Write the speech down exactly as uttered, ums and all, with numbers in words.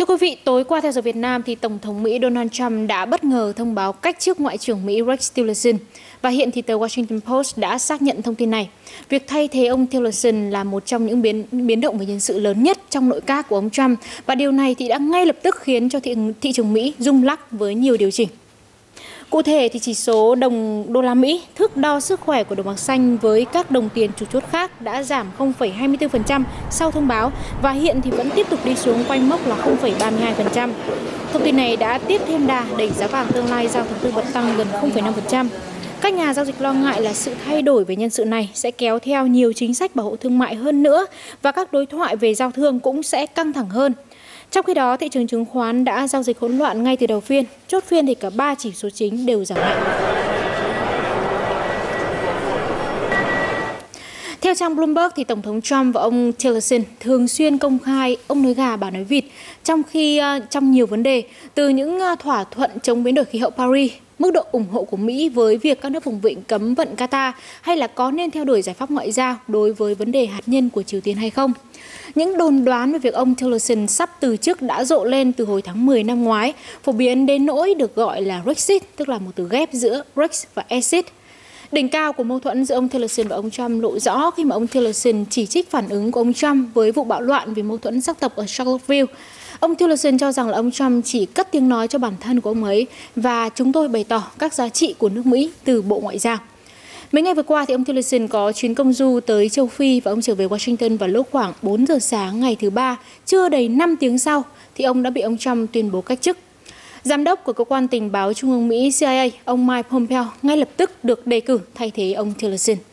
Thưa quý vị, tối qua theo giờ Việt Nam thì Tổng thống Mỹ Donald Trump đã bất ngờ thông báo cách chức Ngoại trưởng Mỹ Rex Tillerson. Và hiện thì tờ Washington Post đã xác nhận thông tin này. Việc thay thế ông Tillerson là một trong những biến biến động về nhân sự lớn nhất trong nội các của ông Trump, và điều này thì đã ngay lập tức khiến cho thị, thị trường Mỹ rung lắc với nhiều điều chỉnh. Cụ thể thì chỉ số đồng đô la Mỹ, thước đo sức khỏe của đồng bạc xanh với các đồng tiền chủ chốt khác đã giảm không phẩy hai mươi tư phần trăm sau thông báo và hiện thì vẫn tiếp tục đi xuống quanh mốc là không phẩy ba mươi hai phần trăm. Thông tin này đã tiếp thêm đà đẩy giá vàng tương lai giao tháng tư bật tăng gần không phẩy năm phần trăm. Các nhà giao dịch lo ngại là sự thay đổi về nhân sự này sẽ kéo theo nhiều chính sách bảo hộ thương mại hơn nữa và các đối thoại về giao thương cũng sẽ căng thẳng hơn. Trong khi đó, thị trường chứng khoán đã giao dịch hỗn loạn ngay từ đầu phiên. Chốt phiên thì cả ba chỉ số chính đều giảm mạnh. Theo trang Bloomberg, thì Tổng thống Trump và ông Tillerson thường xuyên công khai ông nói gà bà nói vịt, trong khi uh, trong nhiều vấn đề, từ những uh, thỏa thuận chống biến đổi khí hậu Paris, mức độ ủng hộ của Mỹ với việc các nước vùng vịnh cấm vận Qatar, hay là có nên theo đuổi giải pháp ngoại giao đối với vấn đề hạt nhân của Triều Tiên hay không. Những đồn đoán về việc ông Tillerson sắp từ chức đã rộ lên từ hồi tháng mười năm ngoái, phổ biến đến nỗi được gọi là Brexit, tức là một từ ghép giữa Brex và Exit. Đỉnh cao của mâu thuẫn giữa ông Tillerson và ông Trump lộ rõ khi mà ông Tillerson chỉ trích phản ứng của ông Trump với vụ bạo loạn vì mâu thuẫn sắc tộc ở Charlottesville. Ông Tillerson cho rằng là ông Trump chỉ cất tiếng nói cho bản thân của ông ấy và chúng tôi bày tỏ các giá trị của nước Mỹ từ Bộ Ngoại giao. Mấy ngày vừa qua thì ông Tillerson có chuyến công du tới châu Phi và ông trở về Washington vào lúc khoảng bốn giờ sáng ngày thứ ba, chưa đầy năm tiếng sau thì ông đã bị ông Trump tuyên bố cách chức. Giám đốc của cơ quan tình báo Trung ương Mỹ C I A, ông Mike Pompeo ngay lập tức được đề cử thay thế ông Tillerson.